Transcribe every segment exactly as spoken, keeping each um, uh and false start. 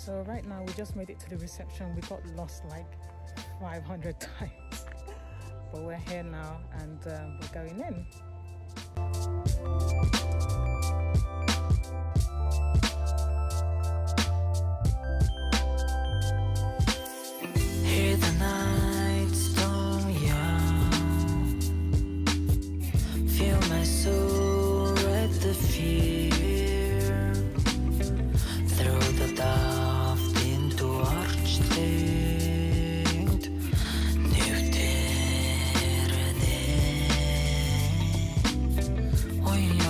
So right now we just made it to the reception. We got lost like five hundred times, but we're here now and uh, we're going in. Hear the night storm young, feel my soul at the fear, throw the daft into arch thinged, new oh yeah,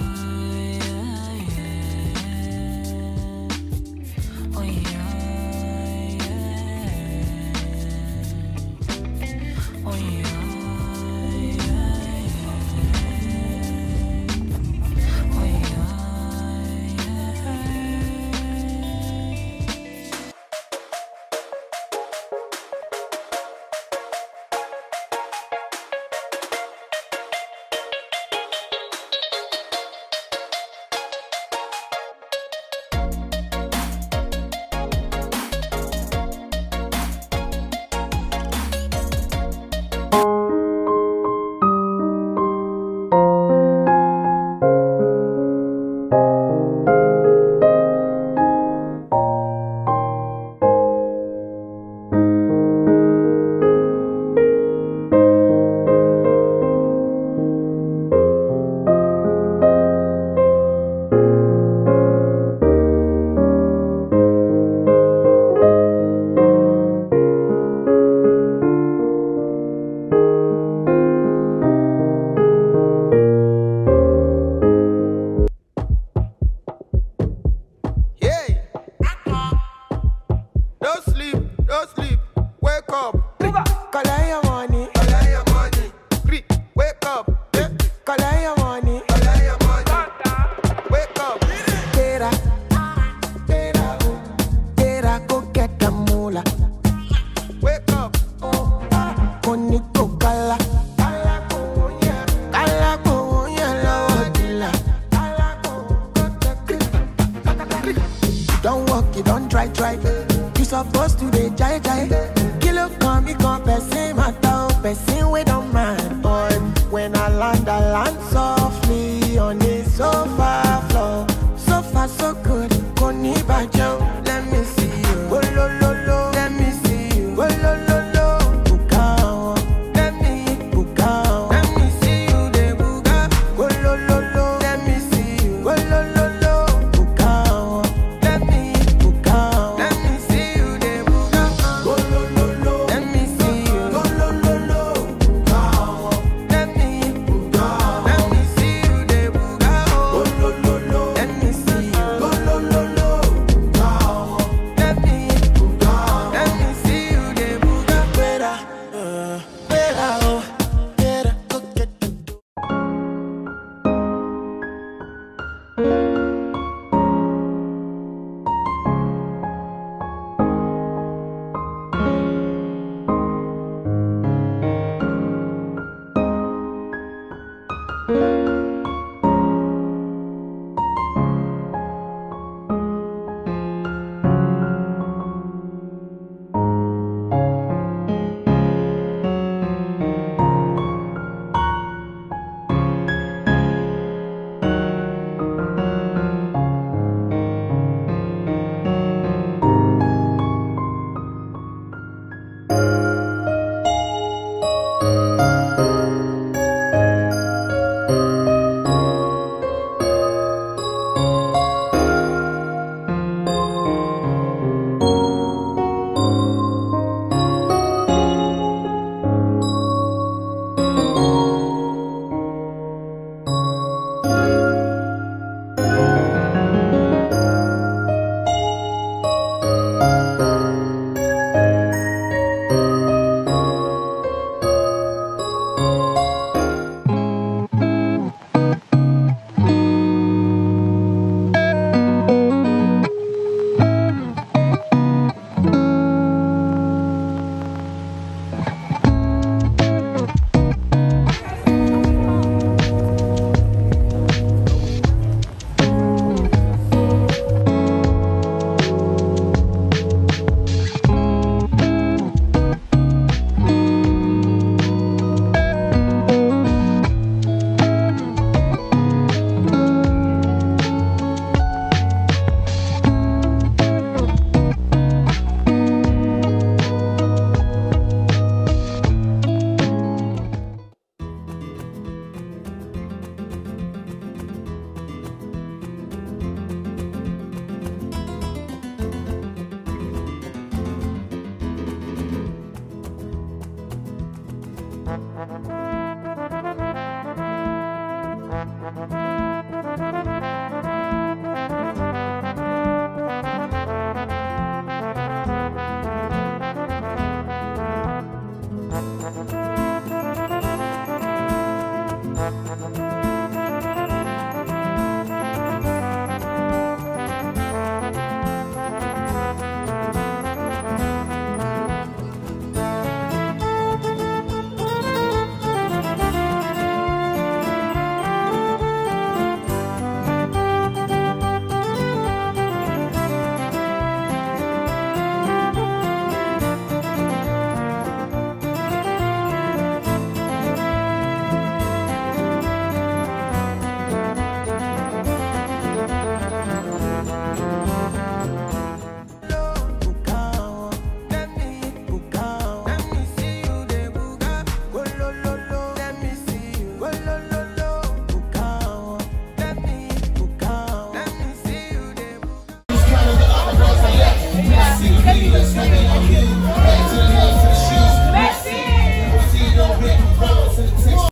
oh yeah. Don't walk, you don't try, try. You supposed to be jai jai. Kilo come, me come, person matter, person we don't mind. But when I land, I land